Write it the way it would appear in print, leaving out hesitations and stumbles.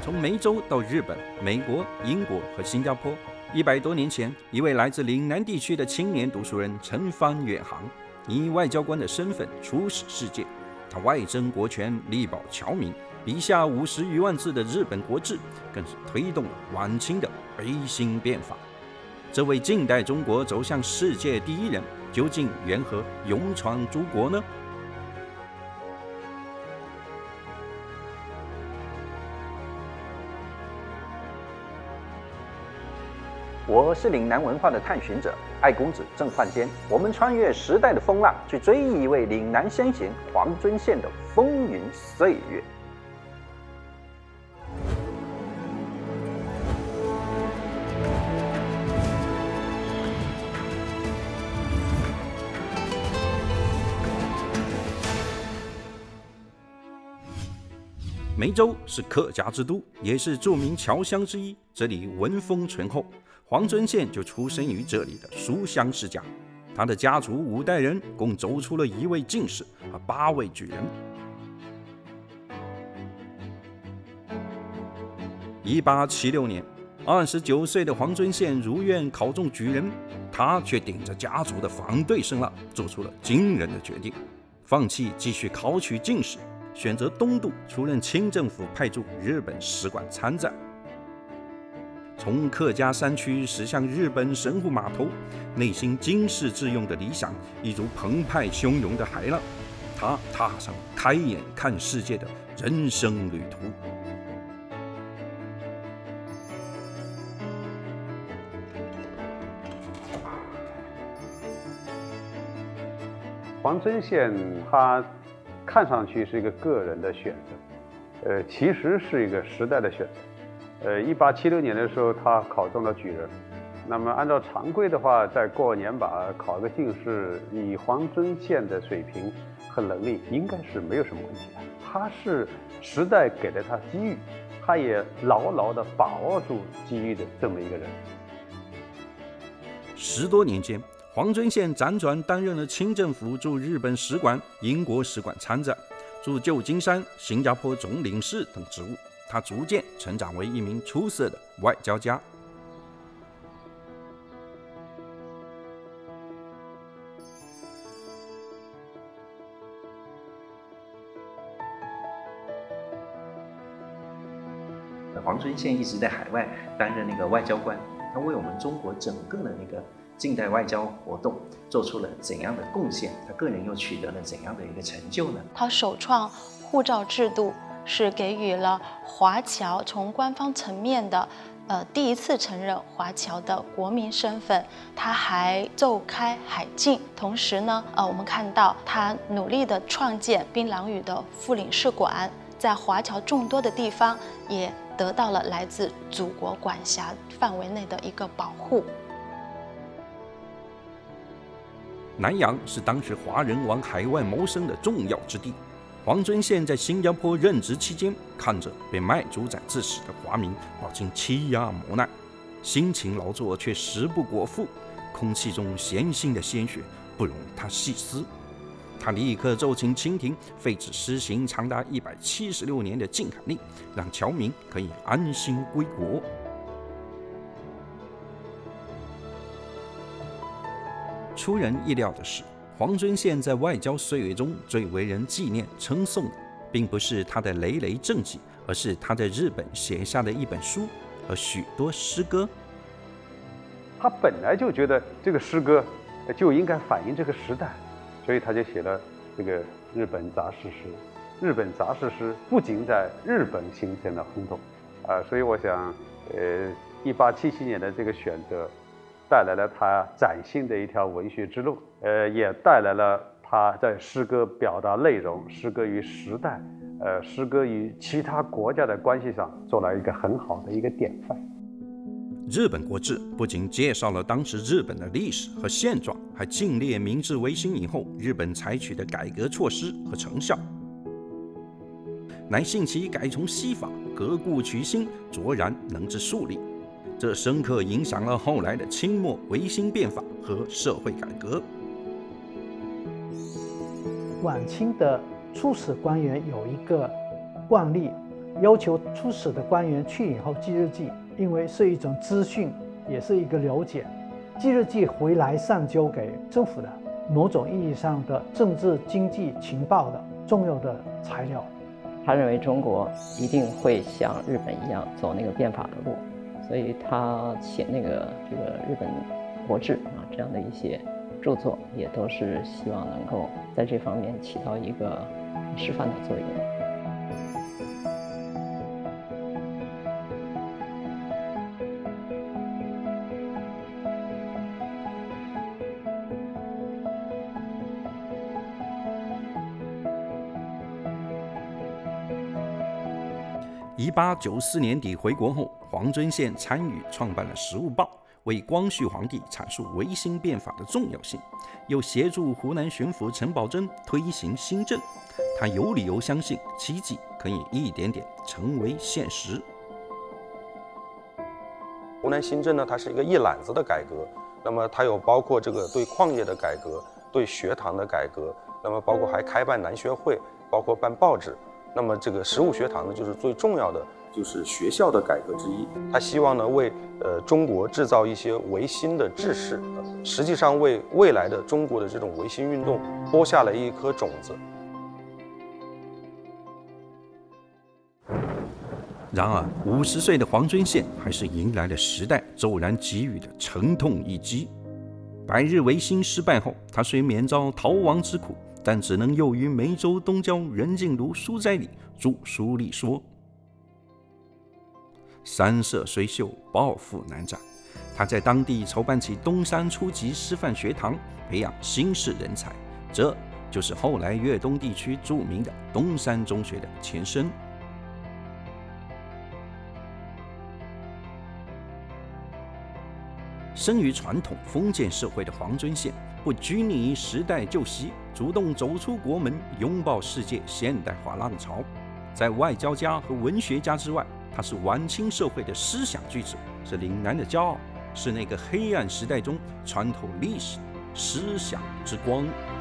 从梅州到日本、美国、英国和新加坡。100多年前，一位来自岭南地区的青年读书人曾帆远航，以外交官的身份出使世界。他外争国权，力保侨民，笔下50余万字的日本国志，更是推动了晚清的维新变法。这位近代中国走向世界第一人，究竟缘何勇闯诸国呢？我是岭南文化的探寻者，爱公子郑焕坚。我们穿越时代的风浪，去追忆一位岭南先贤黄遵宪的风云岁月。梅州是客家之都，也是著名侨乡之一，这里文风醇厚。黄遵宪就出生于这里的书香世家，他的家族5代人共走出了1位进士和8位举人。1876年，29岁的黄遵宪如愿考中举人，他却顶着家族的反对声浪，做出了惊人的决定，放弃继续考取进士，选择东渡出任清政府派驻日本使馆参赞。从客家山区驶向日本神户码头，内心惊世致用的理想，一如澎湃汹涌的海浪。他踏上开眼看世界的人生旅途。 黄遵宪他看上去是一个个人的选择，其实是一个时代的选择。1876年的时候，他考中了举人。那么按照常规的话，再过年把考个进士，以黄遵宪的水平和能力，应该是没有什么问题的。他是时代给了他机遇，他也牢牢地把握住机遇的这么一个人。 10多年间，黄遵宪辗转担任了清政府驻日本使馆、英国使馆参赞，驻旧金山、新加坡总领事等职务。他逐渐成长为一名出色的外交家。 黄遵宪一直在海外担任那个外交官，他为我们中国整个的那个近代外交活动做出了怎样的贡献？他个人又取得了怎样的一个成就呢？ 他首创护照制度，是给予了华侨从官方层面的第一次承认华侨的国民身份。他还奏开海禁，同时呢，我们看到他努力的创建槟榔屿的副领事馆，在华侨众多的地方也得到了来自祖国管辖范围内的一个保护。 南洋是当时华人往海外谋生的重要之地。黄遵宪在新加坡任职期间，看着被卖猪仔致死的华民饱经欺压磨难，辛勤劳作却食不果腹，空气中咸腥的鲜血不容他细思。他立刻奏请清廷废止施行长达176年的禁垦令，让侨民可以安心归国。出人意料的是，黄遵宪在外交岁月中最为人纪念称颂的，并不是他的累累政绩，而是他在日本写下的一本书和许多诗歌。 他本来就觉得这个诗歌就应该反映这个时代，所以他就写了这个日本杂事诗。日本杂事诗不仅在日本形成了轰动，所以我想，1877年的这个选择，带来了他崭新的一条文学之路，也带来了他在诗歌表达内容、诗歌与时代、诗歌与其他国家的关系上做了一个很好的一个典范。 日本国志不仅介绍了当时日本的历史和现状，还尽列明治维新以后日本采取的改革措施和成效，乃信其改从西法，革故取新，卓然能之数例。这深刻影响了后来的清末维新变法和社会改革。 晚清的出使官员有一个惯例， 要求出使的官员去以后记日记，因为是一种资讯，也是一个了解。记日记回来上交给政府的，某种意义上的政治、经济、情报的重要的材料。 他认为中国一定会像日本一样走那个变法的路，所以他写这个日本国志啊这样的一些著作，也都是希望能够在这方面起到一个示范的作用。 1894年底回国后，黄遵宪参与创办了《时务报》，为光绪皇帝阐述维新变法的重要性，又协助湖南巡抚陈宝箴推行新政。他有理由相信奇迹可以一点点成为现实。 湖南新政呢，它是一个一揽子的改革，那么它有包括这个对矿业的改革，对学堂的改革，那么包括还开办南学会，包括办报纸。那么这个实务学堂呢，就是最重要的，就是学校的改革之一。他希望呢为中国制造一些维新的志士，实际上为未来的中国的这种维新运动播下了一颗种子。 然而，50岁的黄遵宪还是迎来了时代骤然给予的沉痛一击。百日维新失败后，他虽免遭逃亡之苦，但只能囿于梅州东郊任敬庐书斋里著书立说。三色虽秀，抱负难展。他在当地筹办起东山初级师范学堂，培养新式人才，这就是后来粤东地区著名的东山中学的前身。生于传统封建社会的黄遵宪，不拘泥于时代旧习，主动走出国门，拥抱世界现代化浪潮。在外交家和文学家之外，他是晚清社会的思想巨子，是岭南的骄傲，是那个黑暗时代中穿透历史思想之光。